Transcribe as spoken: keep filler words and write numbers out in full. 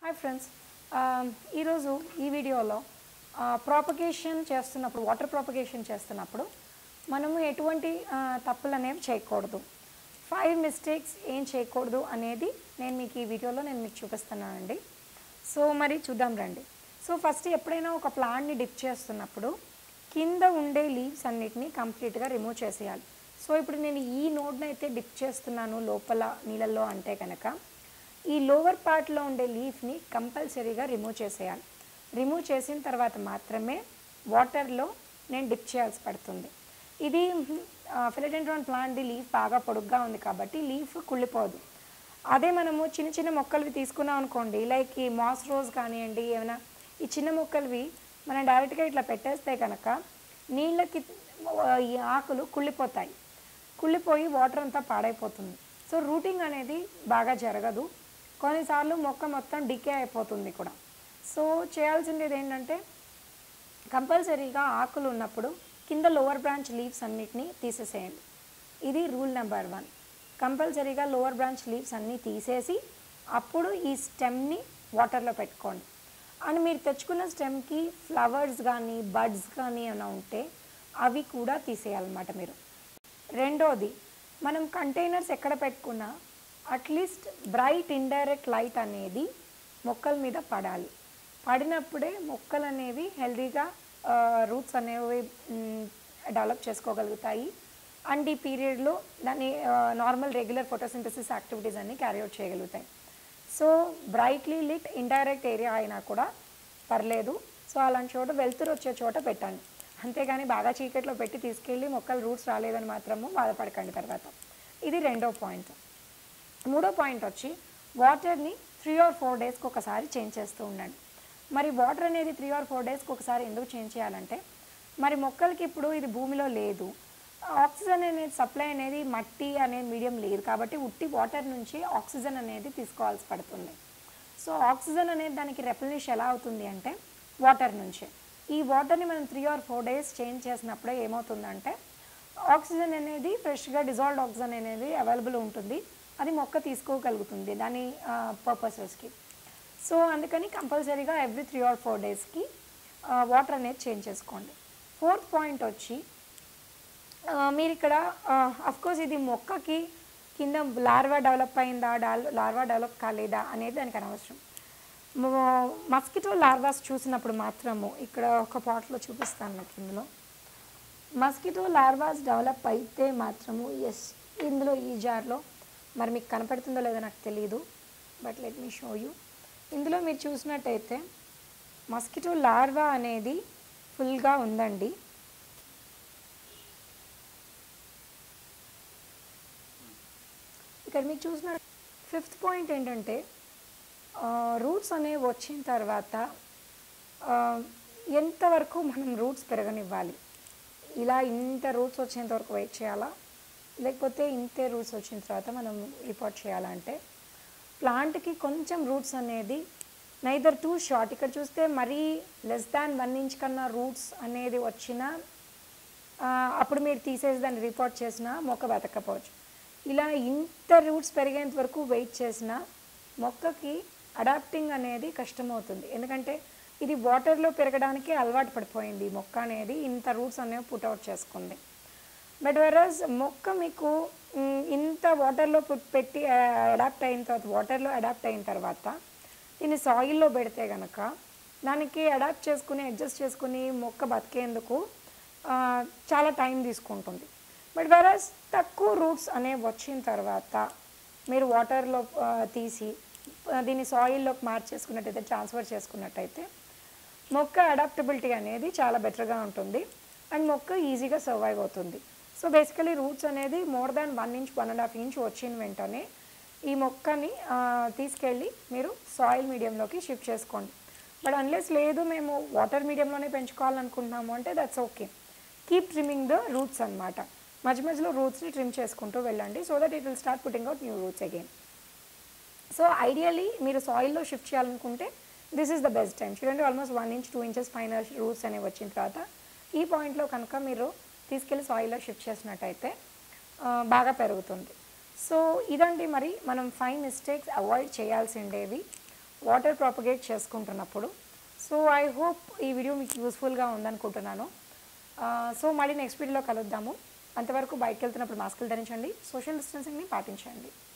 Hi friends, ఈరోజు ఈ వీడియోలో ప్రాపగేషన్ చేస్తున్నప్పుడు వాటర్ ప్రాపగేషన్ చేస్తున్నప్పుడు మనము ఎటువంటి తప్పులు అనేవి చేయకూడదు, ఫైవ్ మిస్టేక్స్ ఏం చేయకూడదు అనేది నేను మీకు ఈ వీడియోలో నేను మీకు చూపిస్తున్నానండి. సో మరి చూద్దాం రండి. సో ఫస్ట్ ఎప్పుడైనా ఒక ప్లాంట్ని డిప్ చేస్తున్నప్పుడు కింద ఉండే లీవ్స్ అన్నిటినీ కంప్లీట్గా రిమూవ్ చేసేయాలి. సో ఇప్పుడు నేను ఈ నోడ్ని అయితే డిప్ చేస్తున్నాను లోపల నీళ్ళల్లో అంటే కనుక ఈ లోవర్ పార్ట్లో ఉండే లీఫ్ని కంపల్సరీగా రిమూవ్ చేసేయాలి. రిమూవ్ చేసిన తర్వాత మాత్రమే వాటర్లో నేను డిప్ చేయాల్సి పడుతుంది. ఇది ఫిలడెండ్రాన్ ప్లాంట్ది లీఫ్ బాగా పొడుగ్గా ఉంది కాబట్టి లీఫ్ కుళ్ళిపోదు. అదే మనము చిన్న చిన్న మొక్కలవి తీసుకున్నాం అనుకోండి, లైక్ ఈ మాస్ రోజ్ కానివ్వండి, ఏమైనా ఈ చిన్న మొక్కలవి మనం డైరెక్ట్గా ఇట్లా పెట్టేస్తే కనుక నీళ్ళకి ఈ ఆకులు కుళ్ళిపోతాయి, కుళ్ళిపోయి వాటర్ అంతా పాడైపోతుంది. సో రూటింగ్ అనేది బాగా జరగదు, కొన్నిసార్లు మొక్క మొత్తం డికే అయిపోతుంది కూడా. సో చేయాల్సింది ఏంటంటే కంపల్సరీగా ఆకులు ఉన్నప్పుడు కింద లోవర్ బ్రాంచ్ లీవ్స్ అన్నిటినీ తీసేసేయండి. ఇది రూల్ నెంబర్ వన్. కంపల్సరీగా లోవర్ బ్రాంచ్ లీవ్స్ అన్నీ తీసేసి అప్పుడు ఈ స్టెమ్ని వాటర్లో పెట్టుకోండి. అండ్ మీరు తెచ్చుకున్న స్టెమ్కి ఫ్లవర్స్ కానీ బడ్స్ కానీ ఏమైనా ఉంటే అవి కూడా తీసేయాలన్నమాట మీరు. రెండోది, మనం కంటైనర్స్ ఎక్కడ పెట్టుకున్నా అట్లీస్ట్ బ్రైట్ ఇండైరెక్ట్ లైట్ అనేది మొక్కల మీద పడాలి. పడినప్పుడే మొక్కలు అనేవి హెల్తీగా రూట్స్ అనేవి డెవలప్ చేసుకోగలుగుతాయి. అండ్ ఈ పీరియడ్లో దాన్ని నార్మల్ రెగ్యులర్ ఫోటోసింథసిస్ యాక్టివిటీస్ అన్నీ క్యారీ అవుట్ చేయగలుగుతాయి. So brightly lit indirect area అయినా కూడా పర్లేదు. సో అలాంటి చోట వెలుతురు వచ్చే చోట పెట్టండి, అంతేగాని బాగా చీకట్లో పెట్టి తీసుకెళ్ళి మొక్కలు రూట్స్ రాలేదని మాత్రము బాధపడకండి తర్వాత. ఇది రెండో పాయింట్. మూడో పాయింట్ వచ్చి వాటర్ని త్రీ ఆర్ ఫోర్ డేస్కి ఒకసారి చేంజ్ చేస్తూ ఉండండి. మరి వాటర్ అనేది త్రీ ఆర్ ఫోర్ డేస్కి ఒకసారి ఎందుకు చేంజ్ చేయాలంటే, మరి మొక్కలకి ఇప్పుడు ఇది భూమిలో లేదు, ఆక్సిజన్ అనేది సప్లై అనేది మట్టి అనేది మీడియం లేదు కాబట్టి ఉట్టి వాటర్ నుంచి ఆక్సిజన్ అనేది తీసుకోవాల్సి పడుతుంది. సో ఆక్సిజన్ అనేది దానికి రెప్లినిష్ ఎలా అవుతుంది అంటే వాటర్ నుంచే. ఈ వాటర్ని మనం three or four days change చేసినప్పుడే ఏమవుతుందంటే ఆక్సిజన్ అనేది ఫ్రెష్గా డిజాల్వ్డ్ ఆక్సిజన్ అనేది అవైలబుల్ ఉంటుంది, అది మొక్క తీసుకోగలుగుతుంది దాని పర్పసెస్కి. సో అందుకని కంపల్సరీగా ఎవ్రీ త్రీ ఆర్ ఫోర్ డేస్కి వాటర్ అనేది చేంజ్ చేసుకోండి. ఫోర్త్ పాయింట్ వచ్చి మీరు ఇక్కడ అఫ్కోర్స్ ఇది మొక్కకి కింద లార్వా డెవలప్ అయిందా లార్వా డెవలప్ కాలేదా అనేది దానికి అనవసరం. మస్కిటో లార్వాస్ చూసినప్పుడు మాత్రము ఇక్కడ ఒక పాట్లో చూపిస్తాను నాకు. ఇందులో మస్కిటో లార్వాస్ డెవలప్ అయితే మాత్రము ఎస్ ఇందులో ఈ జార్లో మరి మీకు కనపడుతుందో లేదో నాకు తెలియదు, but let me show you. ఇందులో మీరు చూసినట్టయితే మస్కిటో లార్వా అనేది ఫుల్గా ఉందండి. ఇక్కడ మీకు చూసిన ఫిఫ్త్ పాయింట్ ఏంటంటే రూట్స్ అనేవి వచ్చిన తర్వాత ఎంతవరకు మనం రూట్స్ పెరగనివ్వాలి. ఇలా ఇంత రూట్స్ వచ్చేంత వరకు వెయిట్ చేయాలా, లేకపోతే ఇంతే రూట్స్ వచ్చిన తర్వాత మనం రిపోర్ట్ చేయాలంటే ప్లాంట్కి కొంచెం రూట్స్ అనేది నైదర్ టూ షార్ట్. ఇక్కడ చూస్తే మరీ లెస్ దాన్ వన్ ఇంచ్ కన్నా రూట్స్ అనేది వచ్చినా అప్పుడు మీరు తీసేసి దాన్ని రిపోర్ట్ చేసినా మొక్క బతకపోవచ్చు. ఇలా ఇంత రూట్స్ పెరిగేంత వరకు వెయిట్ చేసినా మొక్కకి అడాప్టింగ్ అనేది కష్టమవుతుంది, ఎందుకంటే ఇది వాటర్లో పెరగడానికి అలవాటు పడిపోయింది మొక్క అనేది, ఇంత రూట్స్ అనేవి పుట్అవుట్ చేసుకుంది. బట్ వెరస్ మొక్క మీకు ఇంత వాటర్లో పెట్టి అడాప్ట్ అయిన తర్వాత వాటర్లో అడాప్ట్ అయిన తర్వాత దీన్ని సాయిల్లో పెడితే కనుక దానికి అడాప్ట్ చేసుకుని అడ్జస్ట్ చేసుకుని మొక్క బతికేందుకు చాలా టైం తీసుకుంటుంది. బట్ వెరస్ తక్కువ రూట్స్ అనేవి వచ్చిన తర్వాత మీరు వాటర్లో తీసి దీన్ని సాయిల్లోకి మార్చేసుకున్నట్టయితే ట్రాన్స్ఫర్ చేసుకున్నట్టయితే మొక్క అడాప్టబిలిటీ అనేది చాలా బెటర్గా ఉంటుంది అండ్ మొక్క ఈజీగా సర్వైవ్ అవుతుంది. సో బేసికలీ రూట్స్ అనేది more than one inch one and half inch వచ్చిన వెంటనే ఈ మొక్కని తీసుకెళ్ళి మీరు సాయిల్ మీడియంలోకి షిఫ్ట్ చేసుకోండి. బట్ అన్లెస్ లేదు మేము వాటర్ మీడియంలోనే పెంచుకోవాలనుకుంటున్నాము అంటే that's okay, keep trimming the roots అనమాట. మధ్య మధ్యలో రూట్స్ని ట్రిమ్ చేసుకుంటూ వెళ్ళండి, so that it will start putting out new roots again. So ideally మీరు సాయిల్లో షిఫ్ట్ చేయాలనుకుంటే this is the best time. చూడండి almost one inch two inches పైన రూట్స్ అనేవి వచ్చిన తర్వాత ఈ పాయింట్లో కనుక మీరు తీసుకెళ్ళి సాయిల్లో షిఫ్ట్ చేసినట్టయితే బాగా పెరుగుతుంది. సో ఇదండి మరి మనం ఫైవ్ మిస్టేక్స్ అవాయిడ్ చేయాల్సిండేవి వాటర్ ప్రాపగేట్ చేసుకుంటున్నప్పుడు. సో ఐ హోప్ ఈ వీడియో మీకు యూస్ఫుల్గా ఉందనుకుంటున్నాను. సో మళ్ళీ నెక్స్ట్ వీడియోలో కలుద్దాము. అంతవరకు బయటకు వెళ్తున్నప్పుడు మాస్కులు ధరించండి, సోషల్ డిస్టెన్సింగ్ని పాటించండి.